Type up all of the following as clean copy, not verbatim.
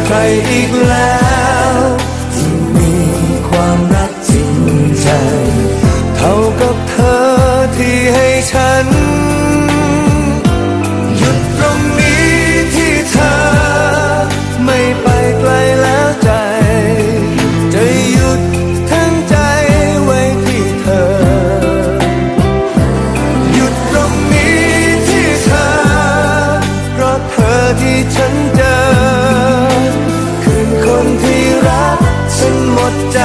ใครอีกแล้วที่มีความรักจริงใจเท่ากับเธอที่ให้ฉันหยุดตรงนี้ที่เธอไม่ไปไกลแล้วใจจะหยุดทั้งใจไว้ที่เธอหยุดตรงนี้ที่เธอเพราะเธอที่ฉันเจอคือคนที่รักฉันหมดใจ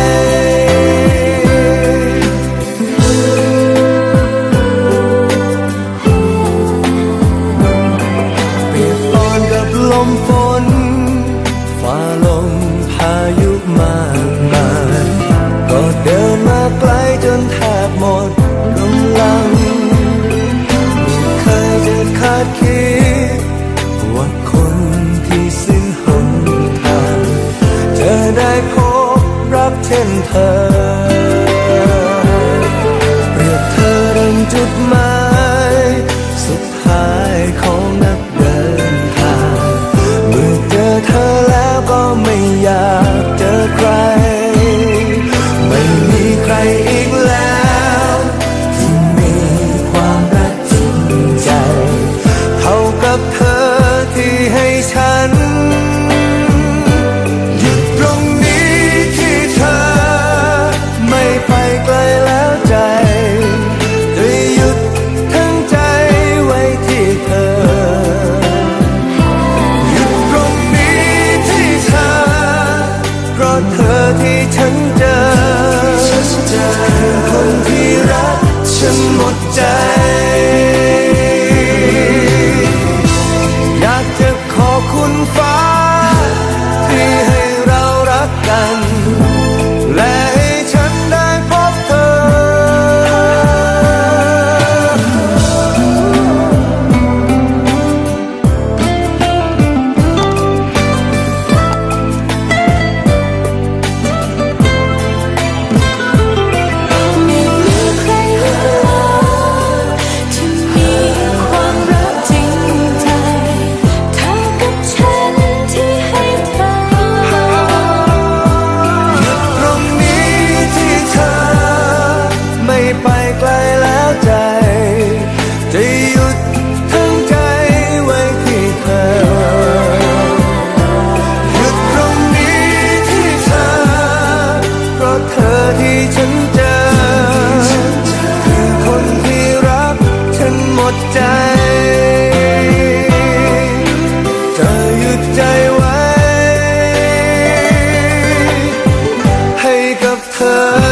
ลมฝนฝ่าลมพายุมากมายก็เดินมาไกลจนแทบหมดกำลังไม่เคยจะคาดคิดว่าคนที่สิ้นหนทางจะได้พบรักเช่นเธอเปรียบเธอดังจุดหมายสุดท้ายของนักเดินทางเมื่อเจอเธอแล้วก็ไม่อยากเจอใครไม่มีใครอีกแล้วที่มีความรักจริงใจเท่ากับเธอที่ให้ฉันหยุดตรงนี้ที่เธอไม่ไปไกลแล้วใจจะหยุดทั้งใจไว้ที่เธอเพราะเธอที่ฉันเจอคือคนที่รักฉันหมดใจอยากจะขอบคุณฟ้าที่ให้เรารักกันและให้ฉันได้พบเธอไปไกลแล้วใจจะหยุดทั้งใจไว้ที่เธอหยุดตรงนี้ที่เธอเพราะเธอที่ฉันเจอคือคนที่รักฉันหมดใจจะหยุดใจไว้ให้กับเธอ